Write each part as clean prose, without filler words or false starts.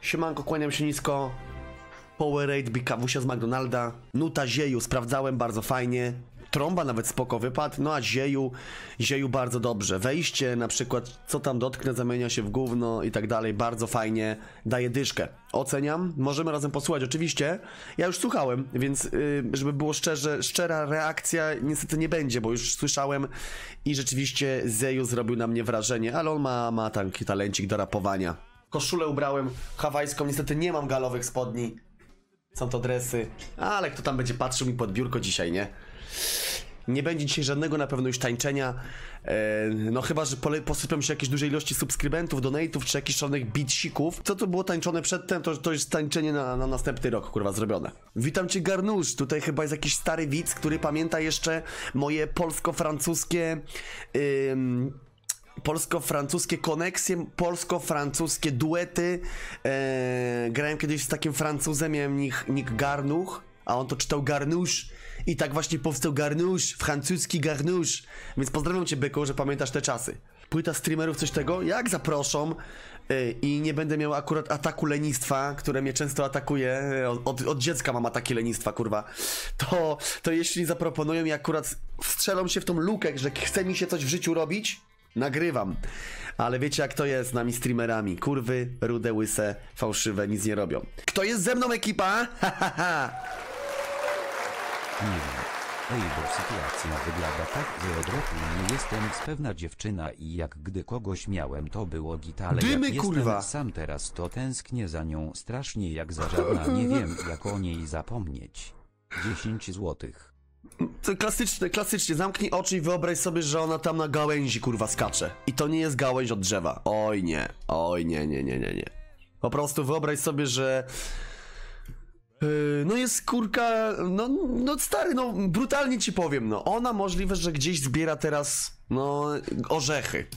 Siemanko, kłaniam się nisko. Powerade, Bikawusia z McDonalda. Nuta Zieju, sprawdzałem, bardzo fajnie. Trąba nawet spoko wypadł, no a Zieju bardzo dobrze. Wejście na przykład, co tam dotknę, zamienia się w gówno i tak dalej, bardzo fajnie, daje dyszkę. Oceniam, możemy razem posłuchać, oczywiście. Ja już słuchałem, więc żeby było szczera reakcja niestety nie będzie, bo już słyszałem i rzeczywiście Zieju zrobił na mnie wrażenie, ale on ma taki talencik do rapowania. Koszulę ubrałem hawajską, niestety nie mam galowych spodni. Są to dresy, ale kto tam będzie patrzył mi pod biurko dzisiaj, nie? Nie będzie dzisiaj żadnego na pewno już tańczenia, no chyba, że posypią się jakieś duże ilości subskrybentów, donate'ów czy jakichś szalonych beatsików. Co to było tańczone przedtem, to jest tańczenie na następny rok, kurwa, zrobione. Witam cię, Garnusz, tutaj chyba jest jakiś stary widz, który pamięta jeszcze moje polsko-francuskie polsko-francuskie koneksje, polsko-francuskie duety. Grałem kiedyś z takim Francuzem, miałem nick Garnuch, a on to czytał Garnusz i tak właśnie powstał Garnusz, francuski Garnusz. Więc pozdrawiam cię, byku, że pamiętasz te czasy. Płyta streamerów, coś tego? Jak zaproszą i nie będę miał akurat ataku lenistwa, które mnie często atakuje, od dziecka mam ataki lenistwa, kurwa, to jeśli zaproponują i akurat wstrzelą się w tą lukę, że chce mi się coś w życiu robić, nagrywam, ale wiecie jak to jest z nami streamerami. Kurwy, rude, łyse, fałszywe, nic nie robią. Kto jest ze mną, ekipa? Nie wiem. Ej, bo sytuacja wygląda tak, że od roku nie jestem pewna dziewczyna i jak gdy kogoś miałem, to było gitale. Dymy, jak kurwa. Jestem sam teraz, to tęsknię za nią strasznie jak za żadna. Nie wiem jak o niej zapomnieć. 10 złotych. To klasycznie, zamknij oczy i wyobraź sobie, że ona tam na gałęzi, kurwa, skacze. I to nie jest gałęź od drzewa. Oj nie, nie. Po prostu wyobraź sobie, że no jest kurka, no stary, no brutalnie ci powiem, no ona możliwe, że gdzieś zbiera teraz, no, orzechy.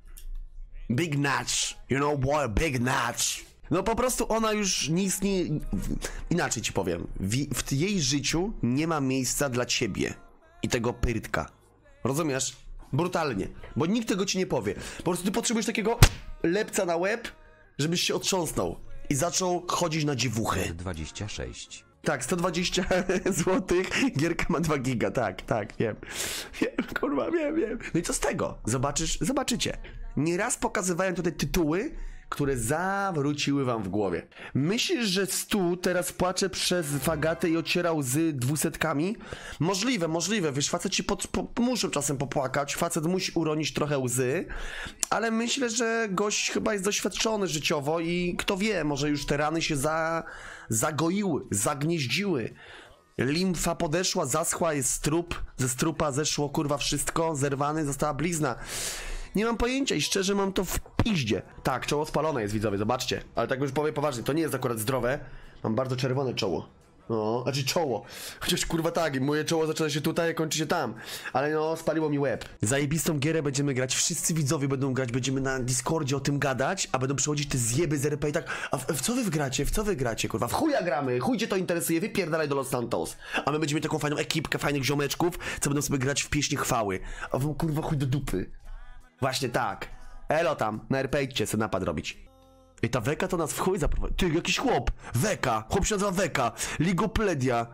Big Natch, you know boy, Big Natch. No po prostu ona już nic nie... Inaczej ci powiem, w jej życiu nie ma miejsca dla ciebie i tego pyrtka. Rozumiesz? Brutalnie, bo nikt tego ci nie powie. Po prostu ty potrzebujesz takiego lepca na łeb, żebyś się otrząsnął i zaczął chodzić na dziewuchy. 26. Tak, 120 zł, gierka ma 2 giga, tak, wiem, kurwa, wiem. No i co z tego? Zobaczycie. Nieraz pokazywałem tutaj tytuły, które zawróciły wam w głowie. Myślisz, że Stu teraz płacze przez fagatę i ociera łzy 200? Możliwe, wiesz, faceci muszą czasem popłakać, facet musi uronić trochę łzy, ale myślę, że gość chyba jest doświadczony życiowo i kto wie, może już te rany się zagoiły, zagnieździły. Limfa podeszła, zaschła, jest strup, ze strupa zeszło, kurwa, wszystko, zerwany, została blizna. Nie mam pojęcia i szczerze mam to w piździe. Tak, czoło spalone jest, widzowie, zobaczcie. Ale tak już powiem poważnie, to nie jest akurat zdrowe. Mam bardzo czerwone czoło. No, znaczy czoło. Chociaż kurwa tak, moje czoło zaczyna się tutaj, a kończy się tam. Ale no, spaliło mi łeb. Zajebistą gierę będziemy grać, wszyscy widzowie będą grać, będziemy na Discordzie o tym gadać, a będą przychodzić te zjeby z RP i tak, a w co wy gracie, kurwa? W chuja gramy, chuj cię to interesuje, wypierdalaj do Los Santos. A my będziemy taką fajną ekipkę, fajnych ziomeczków, co będą sobie grać w pieśni chwały. A wam kurwa chuj do dupy. Właśnie tak. Elo tam, na RP idźcie sobie napad robić. I ta Weka to nas w chuj zaprowadzi. Ty, jakiś chłop. Weka. Chłop się nazywa Weka. Ligopledia.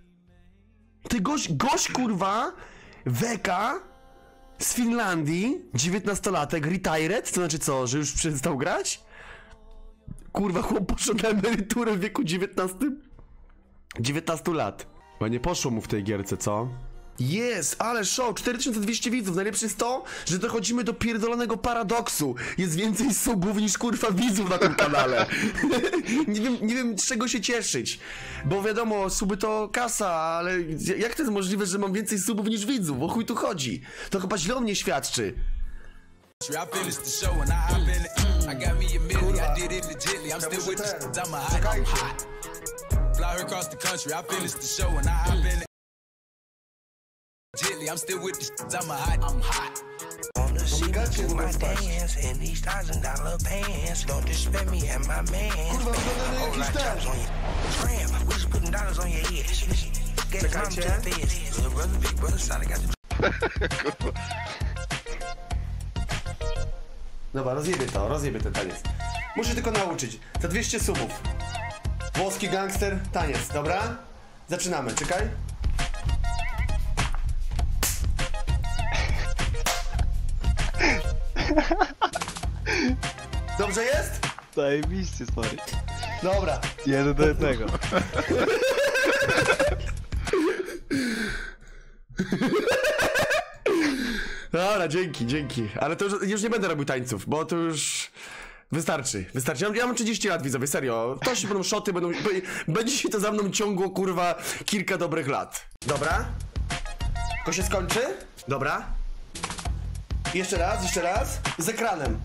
Ty, gość kurwa. Weka. Z Finlandii. 19-latek. Retired. To znaczy co, że już przestał grać? Kurwa, chłop poszedł na emeryturę w wieku 19 lat. Bo nie poszło mu w tej gierce, co? Jest, ale show, 4200 widzów. Najlepsze jest to, że dochodzimy do pierdolonego paradoksu. Jest więcej subów niż kurwa widzów na tym kanale. nie wiem z czego się cieszyć. Bo wiadomo, suby to kasa, ale jak to jest możliwe, że mam więcej subów niż widzów? O chuj tu chodzi? To chyba źle o mnie świadczy. I'm still with the shits, I'm hot. On the seat to my dance in these $1,000 pants. Don't disrespect me and my man. Whole lot of jobs on your gram. We just putting dollars on your head. Get come to the feds. Little brother, big brother, son, I got the... Dobra, rozjebie ten taniec. Muszę tylko nauczyć. Za 200 subów. Włoski gangster, taniec, dobra? Zaczynamy, czekaj. Dobrze jest? Zajebiście, stary. Dobra. 1-1. Dobra, dzięki. Ale to już nie będę robił tańców, bo to już... Wystarczy. Ja mam 30 lat, widzowie, serio. To się będą szoty, będzie się to za mną ciągło, kurwa, kilka dobrych lat. Dobra? To się skończy? Dobra. Jeszcze raz. Z ekranem.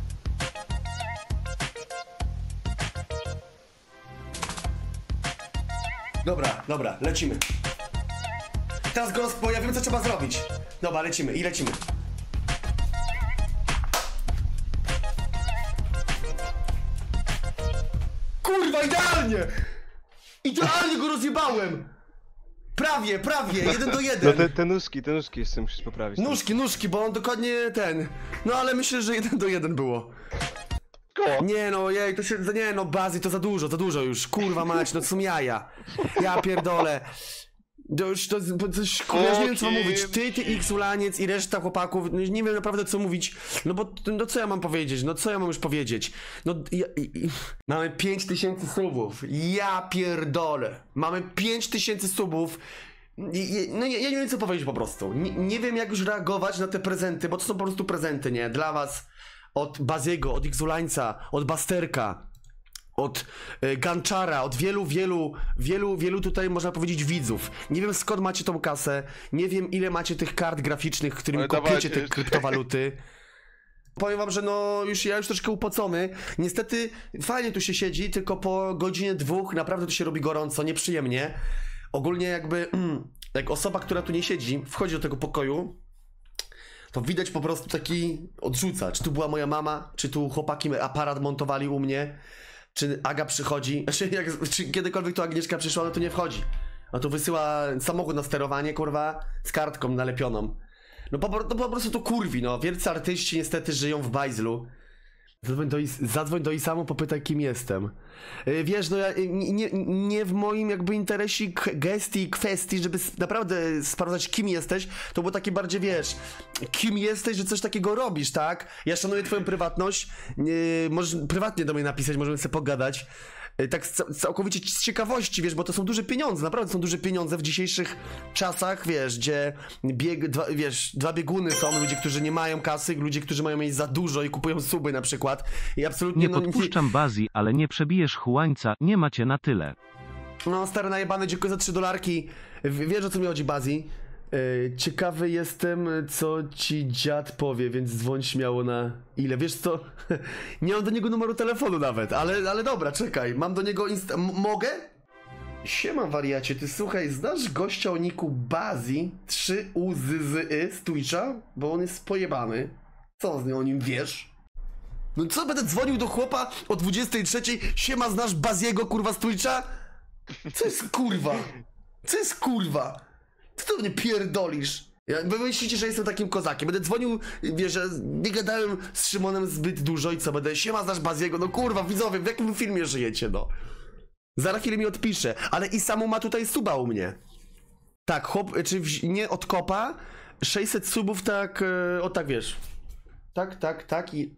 Dobra, lecimy. Teraz go ja wiem, co trzeba zrobić. Dobra, lecimy. Kurwa, idealnie! Idealnie go rozjebałem! Prawie, 1-1. No te nóżki jeszcze musisz poprawić. Nóżki, bo on dokładnie ten... No ale myślę, że 1-1 było. Nie no, jej, to się... Nie no, Bazi, to za dużo już. Kurwa mać, no to są jaja. Ja pierdolę. To już to coś, kurwa, ja już nie wiem co mam mówić. Ty X-ulaniec i reszta chłopaków, no, nie wiem naprawdę co mówić. No bo, no co ja mam powiedzieć? No co ja mam już powiedzieć? No, mamy 5000 subów. Ja pierdolę. Mamy 5000 subów. No ja nie wiem co powiedzieć po prostu. Nie wiem jak już reagować na te prezenty, bo to są po prostu prezenty, nie? Dla was. Od Baziego, od X-ulańca, od Basterka, od Ganczara, od wielu tutaj można powiedzieć widzów. Nie wiem skąd macie tą kasę, nie wiem ile macie tych kart graficznych, którymi kupicie te kryptowaluty. Powiem wam, że no ja już troszkę upocony. Niestety fajnie tu się siedzi, tylko po godzinie 2 naprawdę tu się robi gorąco, nieprzyjemnie. Ogólnie jakby, jak osoba, która tu nie siedzi, wchodzi do tego pokoju, to widać po prostu taki odrzuca. Czy tu była moja mama, czy tu chłopaki aparat montowali u mnie, czy Aga przychodzi, czy kiedykolwiek tu Agnieszka przyszła, no to nie wchodzi. No to wysyła samochód na sterowanie, kurwa, z kartką nalepioną. No po prostu to kurwi, no. Wielcy artyści niestety żyją w bajzlu. Zadzwoń do Isamu, popytaj kim jestem. Wiesz, no ja nie w moim jakby interesie gestii, kwestii, żeby naprawdę sprawdzać kim jesteś, to było takie bardziej, wiesz, kim jesteś, że coś takiego robisz, tak? Ja szanuję twoją prywatność, możesz prywatnie do mnie napisać, możemy sobie pogadać. Tak całkowicie z ciekawości, wiesz, bo to są duże pieniądze, naprawdę są duże pieniądze w dzisiejszych czasach, wiesz, gdzie dwa bieguny są, ludzie, którzy nie mają kasy, ludzie, którzy mają mieć za dużo i kupują suby na przykład. I absolutnie nie podpuszczam Bazi, ale nie przebijesz Hułańca, nie macie na tyle. No stary najebany, dziękuję za $3. Wiesz o co mi chodzi, Bazi? Ciekawy jestem, co ci dziad powie, więc dzwoń śmiało na ile. Wiesz co? Nie mam do niego numeru telefonu nawet, ale dobra, czekaj. Mam do niego mogę? Siema wariacie, ty słuchaj, znasz gościa o niku Bazi 3UZZY z Twitcha? Bo on jest pojebany. Co o nim wiesz? No co, będę dzwonił do chłopa o 23? Siema, znasz Baziego, kurwa, z Twitcha? Co jest kurwa? Co to mnie pierdolisz? Wy myślicie, że jestem takim kozakiem. Będę dzwonił, wiesz, że nie gadałem z Szymonem zbyt dużo i co, będę siema, znasz Baziego? No kurwa, widzowie, w jakim filmie żyjecie, no? Zaraz chwilę mi odpisze, ale i Samu ma tutaj suba u mnie. Tak, nie od kopa, 600 subów, tak, o tak, wiesz. Tak i...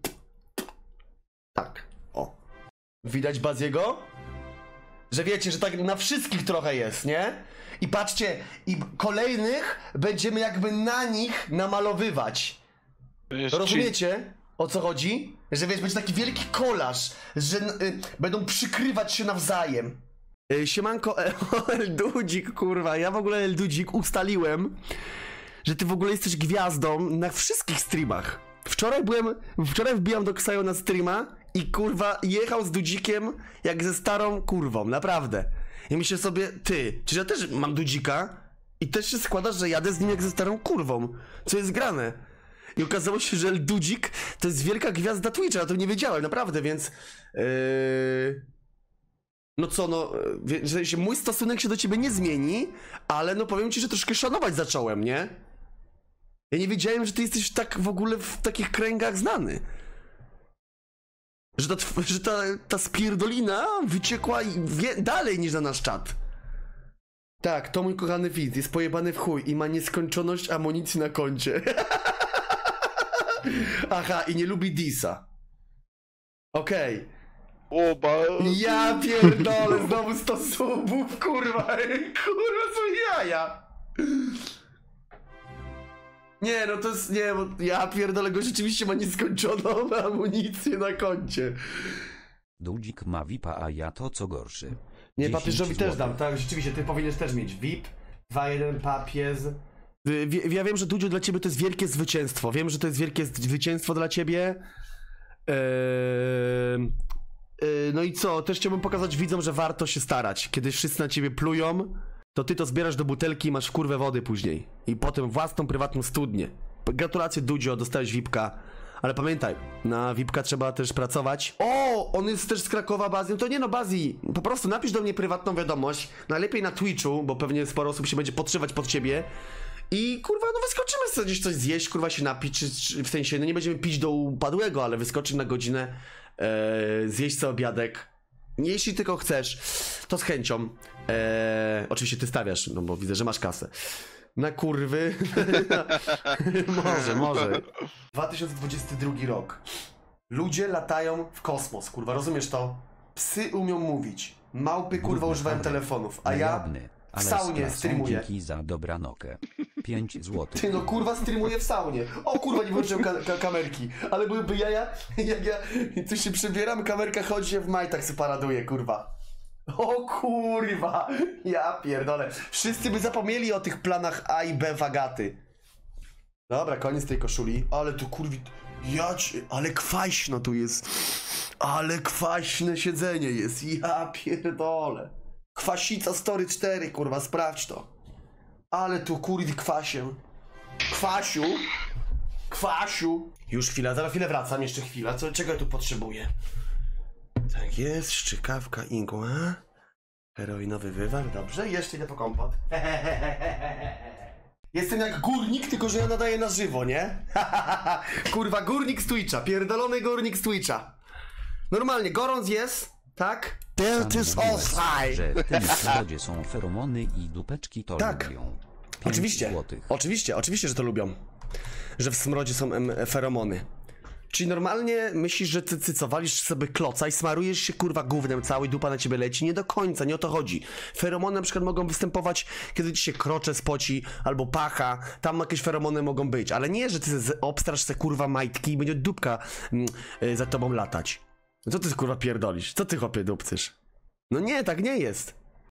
Tak, o. Widać Baziego? Że wiecie, że tak na wszystkich trochę jest, nie? I patrzcie, i kolejnych będziemy jakby na nich namalowywać. Rozumiecie, o co chodzi? Że wiesz, będzie taki wielki kolaż, że będą przykrywać się nawzajem. Siemanko, Eldudzik, kurwa, ja w ogóle Eldudzik ustaliłem, że ty w ogóle jesteś gwiazdą na wszystkich streamach. Wczoraj wbijam do Ksajo na streama i kurwa jechał z Dudzikiem jak ze starą kurwą, naprawdę. I myślę sobie, ty, czy ja też mam Dudzika i też się składa, że jadę z nim jak ze starą kurwą, co jest grane. I okazało się, że Dudzik to jest wielka gwiazda Twitcha, ja to nie wiedziałem, naprawdę, więc... No co, no, że mój stosunek się do ciebie nie zmieni, ale no powiem ci, że troszkę szanować zacząłem, nie? Ja nie wiedziałem, że ty jesteś tak w ogóle w takich kręgach znany. Że ta spierdolina wyciekła dalej niż na nasz czat. Tak, to mój kochany widz, jest pojebany w chuj i ma nieskończoność amunicji na koncie. Aha, i nie lubi Disa. Okej. Oba. Ja pierdolę, znowu 100 subów, kurwa, kurwa, są jaja. Nie, no to jest, nie, bo ja pierdolę, go rzeczywiście ma nieskończoną amunicję na koncie. Dudzik ma VIP-a, a ja to co gorszy. Nie, 10 papieżowi też złotych. dam, tak, rzeczywiście, ty powinieneś też mieć VIP, 2-1 papież. Ja wiem, że Dudziu dla ciebie to jest wielkie zwycięstwo, wiem, że to jest wielkie zwycięstwo dla ciebie. No i co, też chciałbym pokazać widzom, że warto się starać. Kiedy wszyscy na ciebie plują, to ty to zbierasz do butelki i masz w kurwę wody później. I potem własną, prywatną studnię. Gratulacje Dudzio, dostałeś VIP-ka. Ale pamiętaj, na VIP-ka trzeba też pracować. O, on jest też z Krakowa, Bazji. To nie no, Bazji, po prostu napisz do mnie prywatną wiadomość. Najlepiej na Twitchu, bo pewnie sporo osób się będzie podszywać pod ciebie. I kurwa, no wyskoczymy sobie gdzieś coś zjeść, kurwa się napić, czy w sensie, no nie będziemy pić do upadłego, ale wyskoczyć na godzinę, zjeść sobie obiadek. Jeśli tylko chcesz, to z chęcią. Oczywiście ty stawiasz, no bo widzę, że masz kasę. Na kurwy. Może. 2022 rok. Ludzie latają w kosmos, kurwa, rozumiesz to? Psy umią mówić. Małpy, kurwa, używają telefonów, a ja w saunie streamuję. Dzięki za dobranokę. 5 złotych. Ty no kurwa, streamuję w saunie. O kurwa, nie włączyłem kamerki. Ale byłyby jaja, jak ja tu się przebieram, kamerka chodzi, się w majtach se paraduje, kurwa. O kurwa, ja pierdolę. Wszyscy by zapomnieli o tych planach A i B Wagaty. Dobra, koniec tej koszuli. Ale tu kurwi... ale kwaśno tu jest. Ale kwaśne siedzenie jest. Ja pierdolę. Kwasica Story 4, kurwa, sprawdź to. Ale tu kurwi kwasię. Kwasiu. Już chwila, za chwilę wracam, jeszcze chwila. Czego ja tu potrzebuję? Tak jest, szczykawka, igła. Heroinowy wywar, dobrze. Jeszcze idę po kompot. Jestem jak górnik, tylko że ja nadaję na żywo, nie? Kurwa, górnik z Twitcha, pierdolony górnik z Twitcha. Normalnie, gorąc jest, tak? Dirt is offside. Że w tym samochodzie są feromony i dupeczki to tak. lubią. Oczywiście, że to lubią. Że w smrodzie są feromony. Czyli normalnie myślisz, że ty co, walisz sobie kloca i smarujesz się kurwa gównem cały, dupa na ciebie leci? Nie do końca, nie o to chodzi. Feromony na przykład mogą występować, kiedy ci się krocze spoci, albo pacha, tam jakieś feromony mogą być, ale nie, że ty obstrasz se kurwa majtki i będzie dupka za tobą latać. No co ty kurwa pierdolisz? Co ty chłopie dupcysz? No nie, tak nie jest.